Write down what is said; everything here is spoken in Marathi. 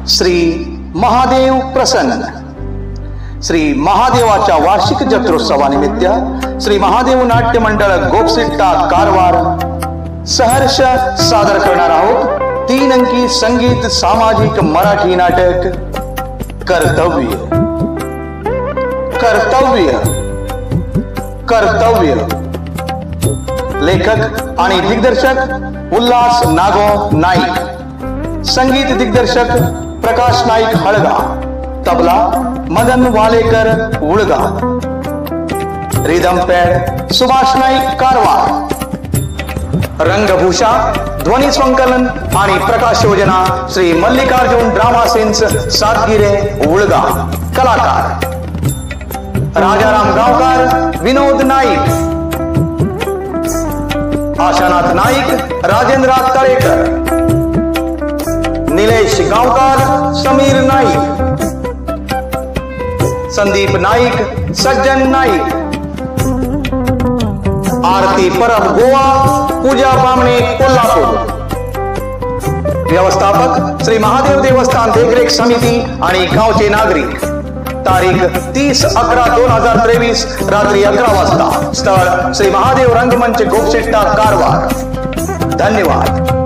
श्री महादेव प्रसन्न. श्री महादेवाच्या वार्षिक जत्रोत्सवानिमित्त श्री महादेव नाट्य मंडळ गोपसिट्टा कारवार सहर्ष सादर करणार आहोत 3 अंकी संगीत सामाजिक मराठी नाटक कर्तव्य. कर्तव्य कर्तव्य. लेखक आणि दिग्दर्शक उल्हास नागो नाईक. संगीत दिग्दर्शक प्रकाश नाईक हळगा. तबला मदन वालेकर उळगा. Rhythm pad Subhash Naik Karwar. रंगभूषा ध्वनी संकलन आणि प्रकाश योजना श्री मल्लिकार्जुन ड्रामा सेन्स सातगिरे उळगा. कलाकार राजाराम गावकर विनोद नाईक. आशानाथ नाईक राजेंद्र तळेकर. निलेश गावकर समीर नाईक. संदीप नाईक सज्जन नाईक. आरती परब गोवा पूजा बामणे कोल्हापूर. व्यवस्थापक श्री महादेव देवस्थान देखरेख समिती आणि गावचे नागरिक. तारीख 30/11/2023 रात्री 11 वाजता. स्थळ श्री महादेव रंगमंच गोपसिट्टा कारवार. धन्यवाद.